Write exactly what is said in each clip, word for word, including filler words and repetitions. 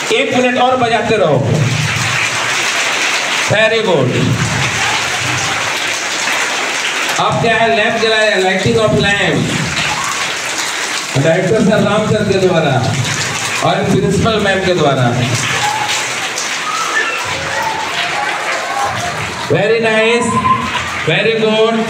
एक मिनट और बजाते रहो। Very good. अब क्या है, लैंप जलाया, lighting of lamp director sir Ram sir के द्वारा और प्रिंसिपल मैम के द्वारा। Very nice, very good.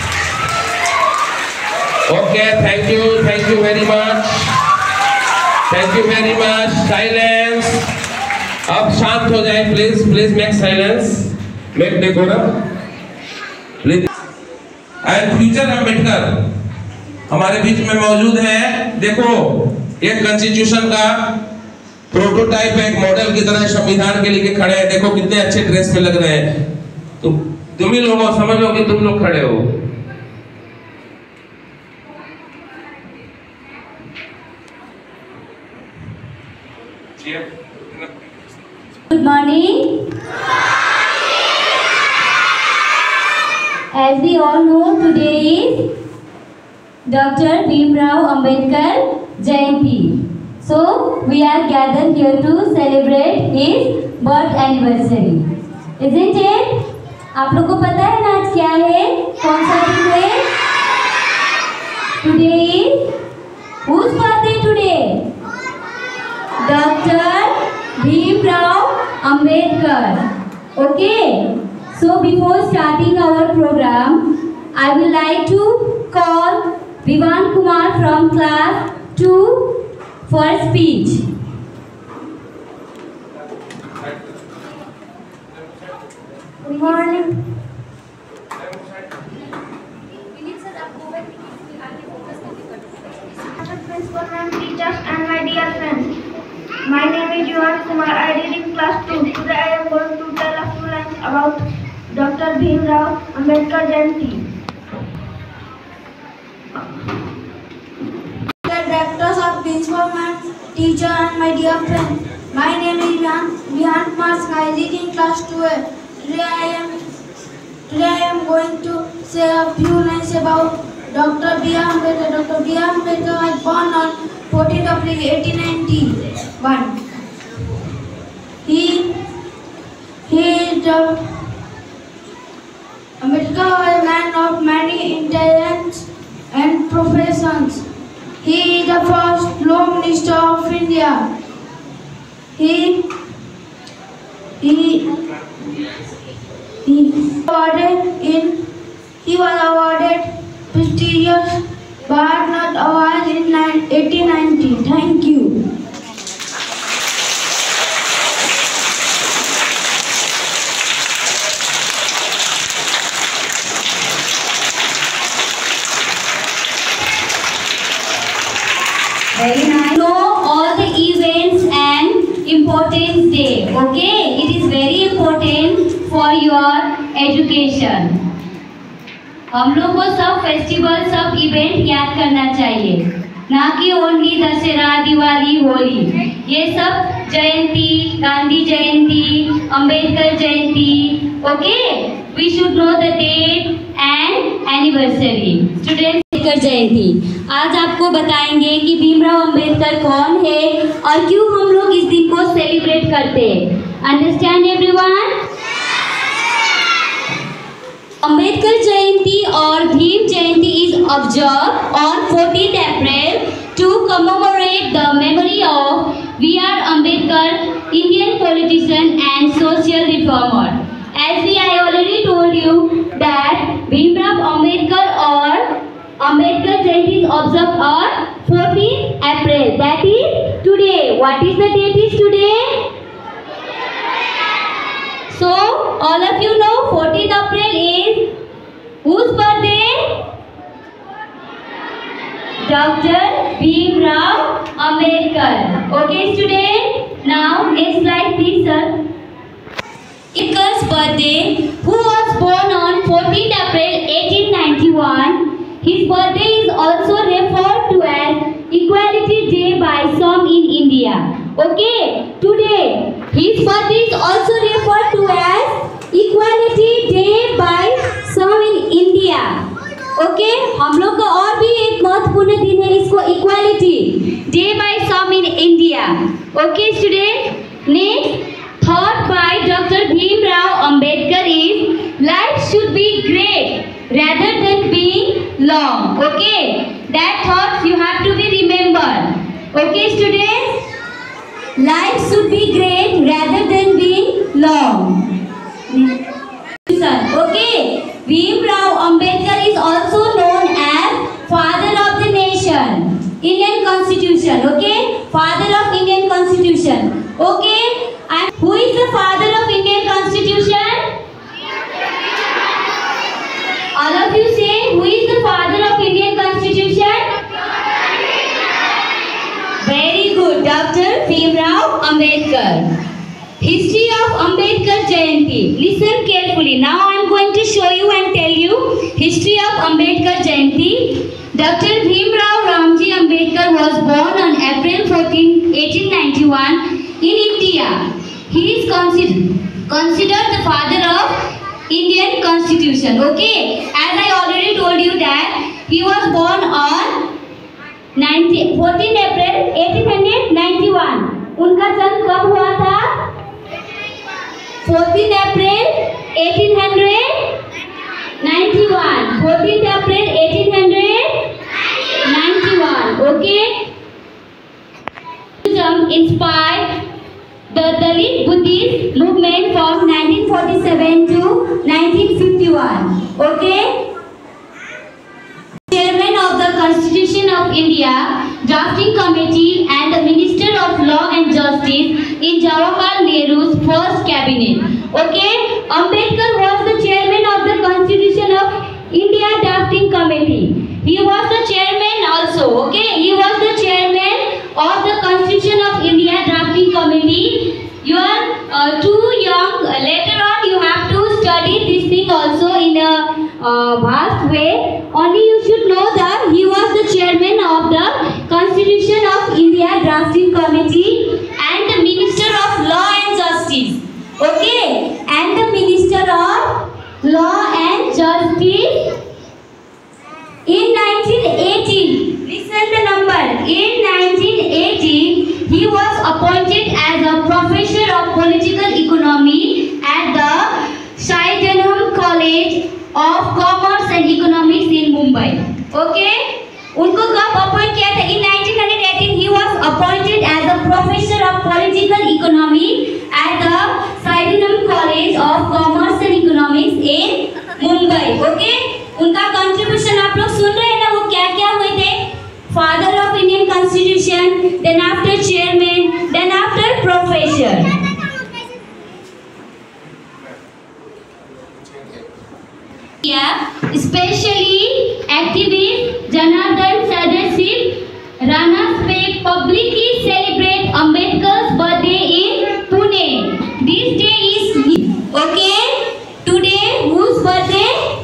Okay, thank you, thank you very much, thank you very much. Silence, अब शांत हो जाए please, please make silence, make decorum please. And future Ambedkar हमारे बीच में मौजूद है। देखो, एक कॉन्स्टिट्यूशन का प्रोटोटाइप, एक मॉडल की तरह संविधान के लिए खड़े हैं। देखो कितने अच्छे ड्रेस में लग रहे हैं। तुम तुम ही लोगों समझ लो कि तुम लोग खड़े हो। Good morning. As we all know, today is Doctor Bhimrao Ambedkar Jayanti. So we are gathered here to celebrate his birth anniversary. Isn't it? आप लोग को पता है ना आज क्या है, कौन सा दिन है? Today is whose birthday today? Doctor Bhimrao Ambedkar. Okay. So before starting our program, I would like to call Vivan Kumar from class two for speech. Good morning. Principal and teachers and my dear friends. My name is Vivan Kumar. I read in class two. Today I am going to tell a few lines about Doctor Bhimrao Ambedkar Jayanti. Directors of principal and teacher and my dear friends. My name is Vivan Kumar. I read in class two. Today I am today I am going to say a few lines about Doctor B R Ambedkar. Doctor B R Ambedkar was born on fourteenth of April eighteen ninety-one. He he is the Ambedkar was a man of many intelligence and professions. He is the first Law Minister of India. He he he awarded in he was awarded prestigious Bharat Award in eighteen ninety. Thank you. Very nice. Know all the events and importance day. Okay, it is very important for your education. हम लोग को सब festival, सब event याद करना चाहिए, ना कि ओनली दशहरा, दिवाली, होली। ये सब Jayanti, Gandhi Jayanti, Ambedkar Jayanti. Okay, we should know the date and anniversary. Students, Ambedkar Jayanti आज आपको बताएंगे कि भीमराव अंबेडकर कौन है और क्यों हम लोग इस दिन को सेलिब्रेट करते हैं। Understand everyone? Ambedkar Jayanti or Bhim Jayanti is observed on fourteenth April to commemorate the memory of B R Ambedkar, Indian politician and social reformer. As we I already told you that Bhimrao Ambedkar or Ambedkar Jayanti is observed on fourteenth April. That is today. What is the date is today? So all of you know fourteenth April is whose birthday? Doctor Bhimrao Ambedkar. Okay student, now next slide please sir. Ambedkar's birthday, who was born on fourteenth April eighteen ninety-one. His birthday is also referred to as Equality Day by some in India. Okay, today his birthday is also referred to as Equality Day by some in India. Okay, हम लोग का और भी एक महत्वपूर्ण दिन है, इसको Equality Day by some in India. Okay student, Next thought by Doctor Bhimrao Ambedkar is life should be great rather than being long. Okay, that thoughts you have to be remembered. Okay, students, life should be great rather than being long. Okay, Bhimrao Ambedkar is also known as Father of the Nation. Indian Constitution. Okay, Father of Indian Constitution. Okay, and who is the Father of Indian Constitution? All of you say, who is the Father of Indian Constitution? Very good, Doctor Bhimrao Ambedkar. History of Ambedkar Jayanti. Listen carefully. Now I am going to show you and tell you history of Ambedkar Jayanti. Doctor Bhimrao Ramji Ambedkar was born on April fourteenth, eighteen ninety-one in India. He is considered considered the father of Indian Constitution. Okay, as I already told you that he was born on fourteenth April eighteen ninety-one. उनका जन्म कब हुआ था? fourteenth April eighteen ninety-one. fourteenth April eighteen ninety-one. Okay. Buddhism inspired the Dalit Buddhist movement from nineteen forty-seven to nineteen fifty-one. Okay. Chairman of the Constitution of India Drafting Committee and the Minister of Law and Justice in Jawaharlal Nehru's first cabinet. Okay, Ambedkar was the chairman of the Constitution of India Drafting Committee. He was the chairman also. Okay, he was the chairman of the Constitution of India Drafting Committee. You are uh, too young. Uh, later on, you have to study this thing also in a uh, vast way. Only you should know that he was the chairman of the Constitution of India Drafting Committee and the Minister of Law and Justice. Okay, and the Minister of Law and Justice in nineteen eighty. Listen the number. In nineteen eighty, he was appointed as a professor of political economy at the Sydenham College of Commerce and Economics in Mumbai. Okay, उनको कब appoint किया था? In nineteen eighteen, he was appointed as a professor of political economy at the Sydenham College of Commerce and Economics in Mumbai. Okay, उनका contribution आप लोग सुन रहे हैं ना? वो क्या क्या हुए थे? Father of Indian Constitution, then after chairman, then after professor. Yeah, especially activist Janardhan Sadashiv Ranaspe publicly celebrate Ambedkar's birthday in Pune. This day is okay. Today, whose birthday?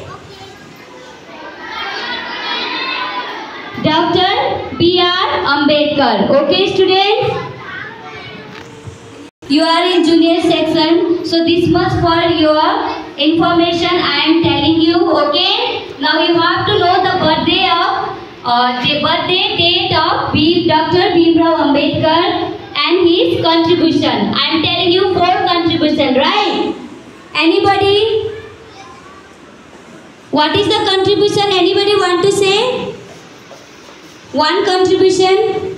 Doctor B R Ambedkar. Okay, students? You are in junior section, so this much for your information I am telling you. Okay, now you have to know the birthday of uh, the birthday date of B, Doctor Bhimrao Ambedkar and his contribution. I am telling you four contribution, right? Anybody? What is the contribution? Anybody want to say? One contribution.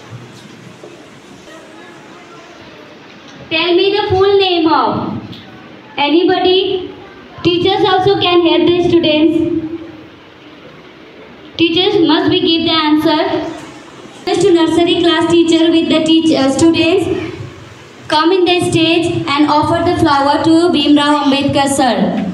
Tell me the full name of. Anybody? Teachers also can help the students. Teachers must be give the answer. Just to nursery class teacher with the teach, uh, students come in the stage and offer the flower to Bhimrao Ambedkar sir.